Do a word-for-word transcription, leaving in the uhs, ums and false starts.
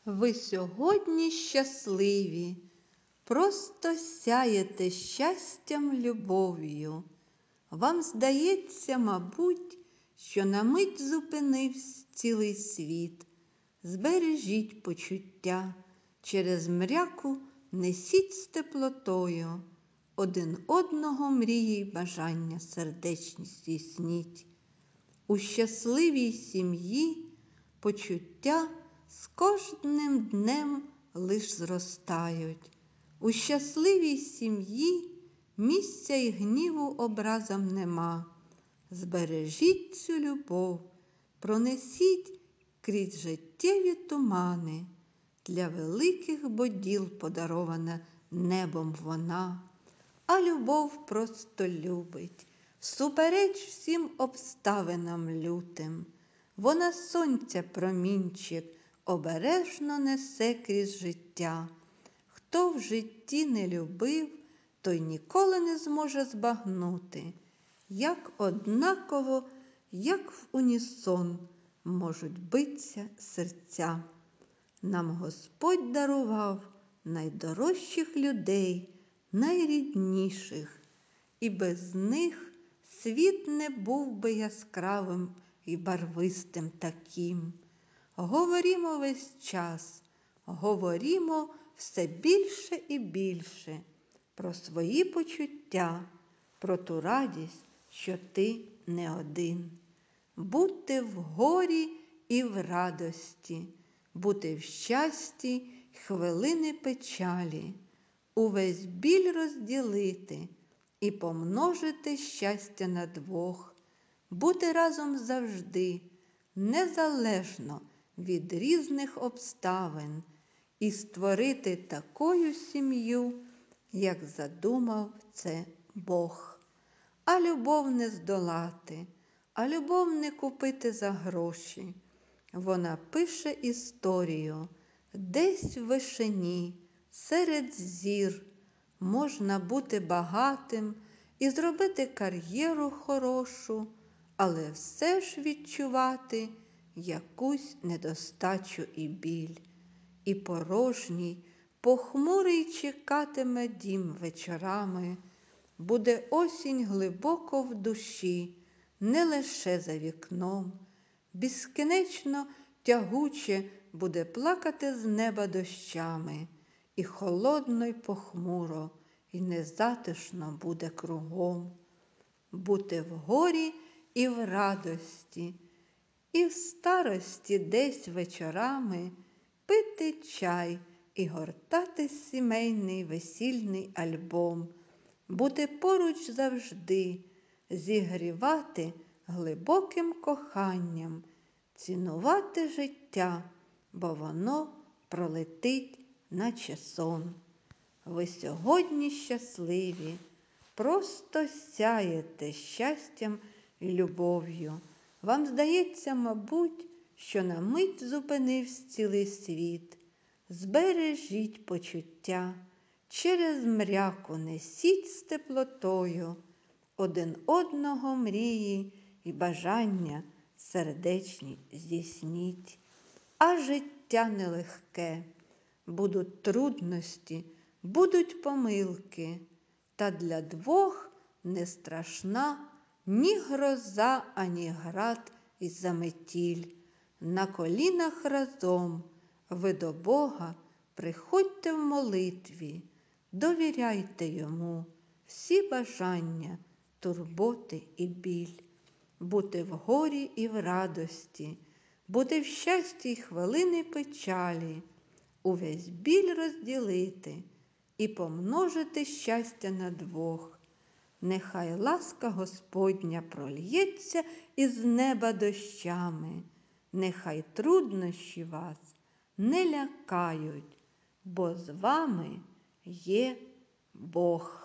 Ви сьогодні щасливі, просто сяєте щастям, любов'ю. Вам здається, мабуть, що на мить зупинився цілий світ. Збережіть почуття, через мряку несіть з теплотою. Один одного мрії й бажання сердечні здійсніть. У щасливій сім'ї почуття з кожним днем лиш зростають. У щасливій сім'ї місця й гніву образам нема. Збережіть цю любов, пронесіть крізь життєві тумани. Для великих боділ подарована небом вона. А любов просто любить, всупереч всім обставинам лютим. Вона сонця промінчик обережно несе крізь життя. Хто в житті не любив, той ніколи не зможе збагнути, як однаково, як в унісон можуть битися серця. Нам Господь дарував найдорожчих людей, найрідніших, і без них світ не був би яскравим і барвистим таким. Говорімо весь час, говорімо все більше і більше про свої почуття, про ту радість, що ти не один. Бути в горі і в радості, бути в щасті й хвилини печалі, увесь біль розділити і помножити щастя на двох, бути разом завжди, незалежно від різних обставин, і створити такою сім'ю, як задумав це Бог. А любов не здолати, а любов не купити за гроші. Вона пише історію десь в вишині, серед зір. Можна бути багатим і зробити кар'єру хорошу, але все ж відчувати якусь недостачу і біль. І порожній, похмурий чекатиме дім вечорами. Буде осінь глибоко в душі, не лише за вікном. Безкінечно тягуче буде плакати з неба дощами. І холодно й похмуро, і незатишно буде кругом. Бути в горі і в радості, і в старості десь вечорами пити чай і гортати сімейний весільний альбом. Бути поруч завжди, зігрівати глибоким коханням, цінувати життя, бо воно пролетить, наче сон. Ви сьогодні щасливі, просто сяєте щастям і любов'ю. Вам здається, мабуть, що на мить зупинився цілий світ. Збережіть почуття, через мряку несіть з теплотою. Один одного мрії і бажання сердечні здійсніть. А життя нелегке, будуть трудності, будуть помилки, та для двох не страшна ні гроза, ані град і заметіль. На колінах разом ви до Бога приходьте в молитві, довіряйте Йому всі бажання, турботи і біль. Бути в горі і в радості, бути в щасті й хвилини печалі, увесь біль розділити і помножити щастя на двох. Нехай ласка Господня прольється із неба дощами, нехай труднощі вас не лякають, бо з вами є Бог.